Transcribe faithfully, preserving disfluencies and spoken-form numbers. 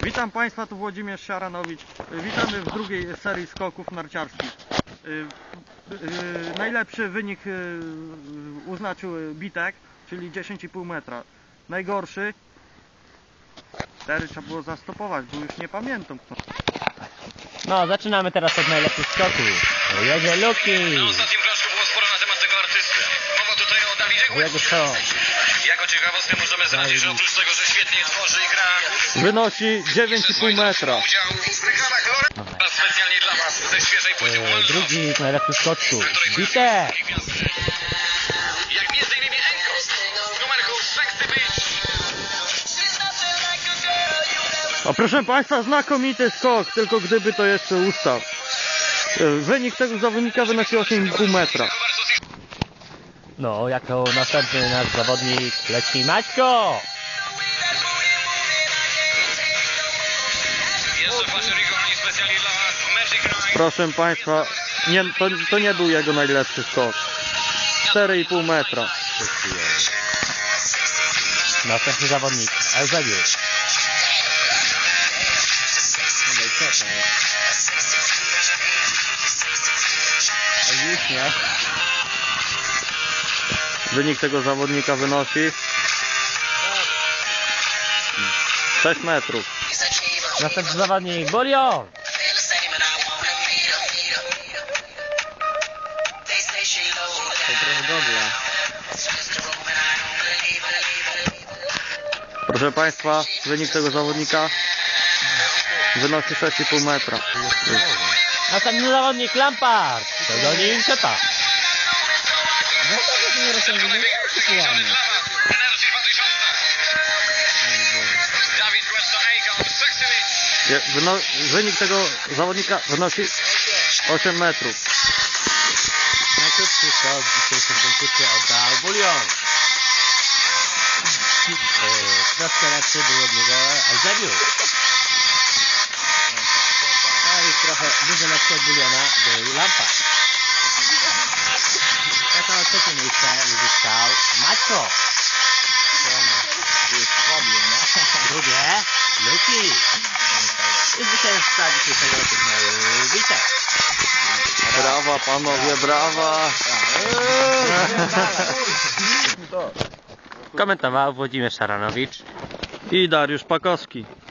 Witam Państwa, tu Włodzimierz Szaranowicz. Witamy w drugiej serii skoków narciarskich. Najlepszy wynik uznaczył Bitek, czyli dziesięć i pół metra. Najgorszy cztery trzeba było zastopować, bo już nie pamiętam kto. No, zaczynamy teraz od najlepszych skoków. Jedzie Luki. Na ostatnim krążku było sporo na temat tego artysty. Mowa tutaj o Dawidzie Jedzie co? Jako ciekawostkę możemy zdradzić, że oprócz tego, że świetnie tworzy i gra, Wynosi dziewięć i pół metra. udział w reklamach Lorena specjalnie dla Was ze świeżej płyty E, drugi z najlepszych skoczków. Bitek. jak między innymi Enkos w numerku Sexy Beach. A proszę Państwa, znakomity skok, tylko gdyby to jeszcze ustał. Wynik tego zawodnika wynosi osiem i pół metra. No, jako następny nasz zawodnik leci Maćko. Jeszcze Paczerigo specjalnie dla Was Magic Ride. Proszę Państwa, nie, to, to nie był jego najlepszy skok. cztery i pół metra. Następny zawodnik Eusebiusz. Już nie. Wynik tego zawodnika wynosi sześć metrów. Następny zawodnik Bulion. Proszę Państwa, wynik tego zawodnika wynosi sześć i pół metra. Następny zawodnik Lampard. Pseudonim Czepa. Energy dwa tysiące. Dawid Westa Eikon, Sexy Beach. Je- wyno- Wynik tego zawodnika wynosi osiem metrów. Najkrótszy skok w dzisiejszym konkursie oddał Bulion. Troszkę lepszy był od niego Eusebiusz. No i trochę dużo lepszy od Buliona był Lampard. Jako trzecie miejsce uzyskał Maćko. Drugie Luki. I zwycięzca dzisiejszego turnieju Bitek. Brawa panowie, brawa! Komentował Włodzimierz Szaranowicz. I Dariusz Pakowski.